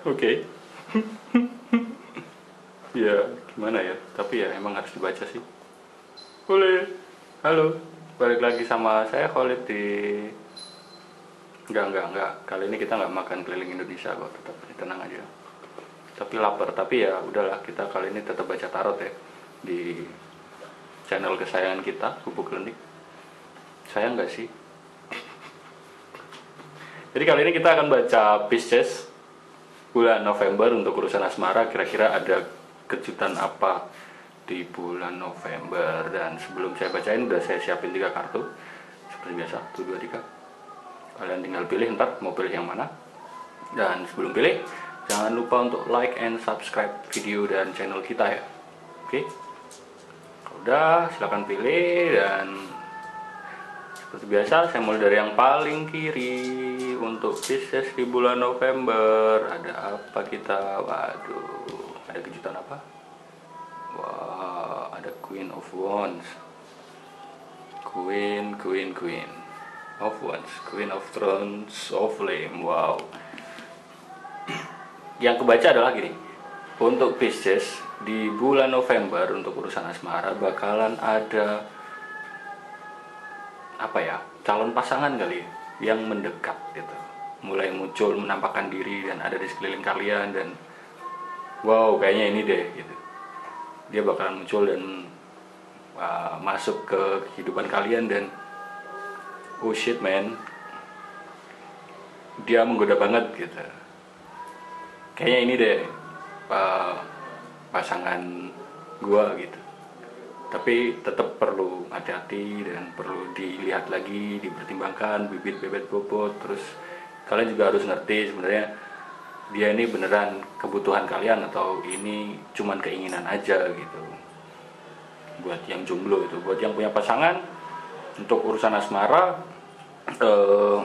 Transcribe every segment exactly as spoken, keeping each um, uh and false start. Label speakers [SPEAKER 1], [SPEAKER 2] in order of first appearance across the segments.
[SPEAKER 1] Oke. Ya gimana ya, tapi ya emang harus dibaca sih. Boleh. Halo, balik lagi sama saya Khalid di enggak enggak enggak kali ini kita nggak makan keliling Indonesia kok, tetap tenang aja. Tapi lapar, tapi ya udahlah, kita kali ini tetap baca tarot ya di channel kesayangan kita, Bubuk Klinik. Sayang nggak sih? Jadi kali ini kita akan baca Pisces bulan November untuk urusan asmara. Kira-kira ada kejutan apa di bulan November? Dan sebelum saya bacain, udah saya siapin tiga kartu seperti biasa, satu, dua, tiga. Kalian tinggal pilih ntar mau pilih yang mana. Dan sebelum pilih, jangan lupa untuk like and subscribe video dan channel kita ya. Oke? Kalau udah, silahkan pilih. Dan seperti biasa, saya mulai dari yang paling kiri. Untuk Pisces di bulan November, ada apa kita? Waduh, ada kejutan apa? Wah, ada Queen of Wands, Queen, Queen, Queen of Wands, Queen of Thrones, of Flame. Wow. Yang kebaca adalah gini. Untuk Pisces di bulan November untuk urusan asmara bakalan ada apa ya? Calon pasangan kali ya, yang mendekat gitu. Mulai muncul, menampakkan diri dan ada di sekeliling kalian, dan wow, kayaknya ini deh gitu. Dia bakalan muncul dan uh, masuk ke kehidupan kalian, dan oh shit man, dia menggoda banget gitu. Kayaknya ini deh uh, pasangan gua gitu. Tapi tetap perlu hati-hati dan perlu dilihat lagi, dipertimbangkan bibit bebet bobot. Terus kalian juga harus ngerti sebenarnya dia ini beneran kebutuhan kalian atau ini cuman keinginan aja gitu. Buat yang jomblo itu, buat yang punya pasangan untuk urusan asmara, eh,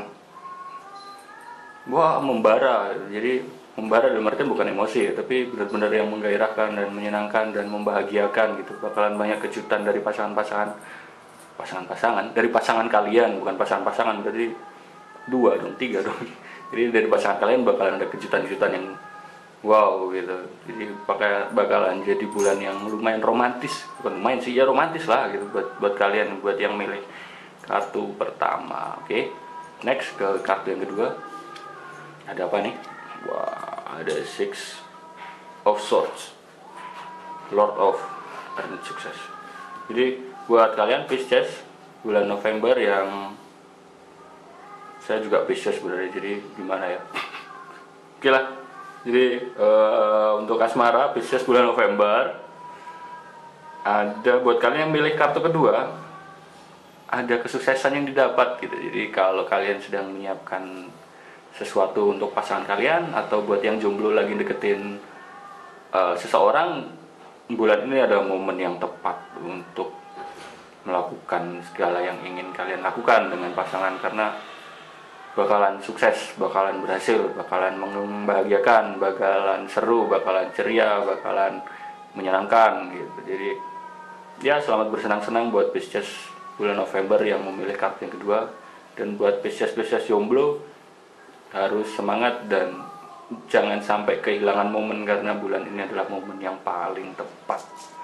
[SPEAKER 1] wah membara. Jadi membara dalam artian bukan emosi ya, tapi benar-benar yang menggairahkan dan menyenangkan dan membahagiakan gitu. Bakalan banyak kejutan dari pasangan-pasangan pasangan-pasangan dari pasangan kalian, bukan pasangan-pasangan, berarti dua dong, tiga dong. Jadi dari pasangan kalian bakalan ada kejutan-kejutan yang wow gitu. Jadi bakalan jadi bulan yang lumayan romantis, bukan lumayan sih, ya romantis lah gitu buat buat kalian, buat yang milih kartu pertama. Oke, okay. Next ke kartu yang kedua. Ada apa nih? Wah, ada Six of Swords, Lord of Earned Success. Jadi buat kalian Pisces bulan November yang, saya juga Pisces sebenarnya, jadi gimana ya? Oke lah. Jadi uh, untuk asmara Pisces bulan November, ada buat kalian yang milih kartu kedua, ada kesuksesan yang didapat gitu. Jadi kalau kalian sedang menyiapkan sesuatu untuk pasangan kalian, atau buat yang jomblo lagi deketin uh, seseorang, bulan ini ada momen yang tepat untuk melakukan segala yang ingin kalian lakukan dengan pasangan, karena bakalan sukses, bakalan berhasil, bakalan membahagiakan, bakalan seru, bakalan ceria, bakalan menyenangkan gitu. Jadi ya selamat bersenang-senang buat Pisces bulan November yang memilih kartu yang kedua. Dan buat Pisces-Pisces jomblo harus semangat dan jangan sampai kehilangan momen, karena bulan ini adalah momen yang paling tepat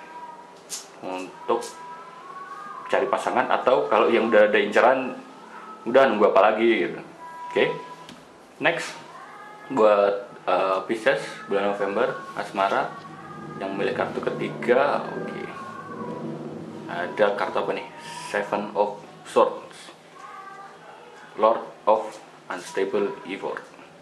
[SPEAKER 1] untuk cari pasangan, atau kalau yang udah ada inceran udah nunggu apa lagi gitu. Oke, okay. Next buat uh, Pisces bulan November asmara yang milih kartu ketiga. Oke, okay. Ada kartu apa nih? Seven of Swords, Lord of Unstable Effort.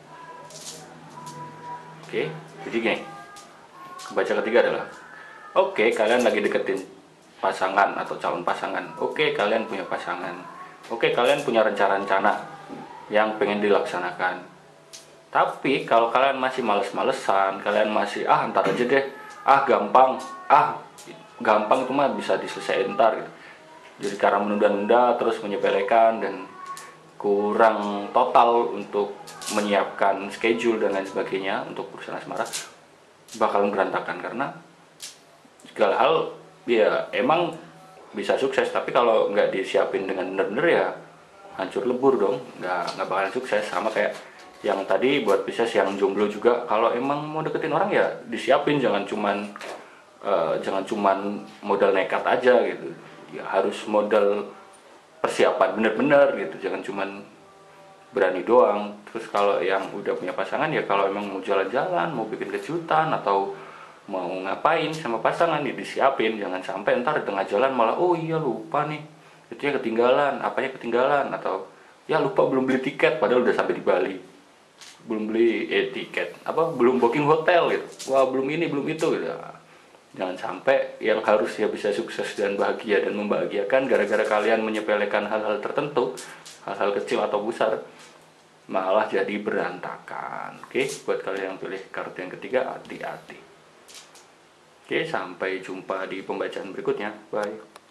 [SPEAKER 1] Oke, jadi gini, kebaca ketiga adalah oke, okay, kalian lagi deketin pasangan atau calon pasangan. Oke, okay, kalian punya pasangan. Oke, okay, kalian punya rencana-rencana yang pengen dilaksanakan. Tapi kalau kalian masih males-malesan, kalian masih ah ntar aja deh, ah gampang, ah gampang itu mah bisa diselesaikan ntar gitu. Jadi karena menunda-nunda terus menyepelekan dan kurang total untuk menyiapkan schedule dan lain sebagainya untuk urusan asmara, bakalan berantakan. Karena segala hal ya emang bisa sukses, tapi kalau nggak disiapin dengan bener-bener ya hancur lebur dong, nggak nggak bakalan sukses. Sama kayak Yang tadi buat Pisces yang jomblo juga, kalau emang mau deketin orang ya disiapin, jangan cuman eh, jangan cuman modal nekat aja gitu. Ya harus modal persiapan bener-bener gitu, jangan cuman berani doang. Terus kalau yang udah punya pasangan ya kalau emang mau jalan-jalan, mau bikin kejutan atau mau ngapain sama pasangan ya disiapin, jangan sampai ntar di tengah jalan malah oh iya lupa nih itu ya ketinggalan, apanya ketinggalan, atau ya lupa belum beli tiket padahal udah sampai di Bali, belum beli eh, tiket apa belum booking hotel gitu, wah belum ini belum itu gitu. Jangan sampai yang harusnya bisa sukses dan bahagia dan membahagiakan gara-gara kalian menyepelekan hal-hal tertentu, hal-hal kecil atau besar, malah jadi berantakan. Oke, buat kalian yang pilih kartu yang ketiga, hati-hati. Oke, sampai jumpa di pembacaan berikutnya. Bye.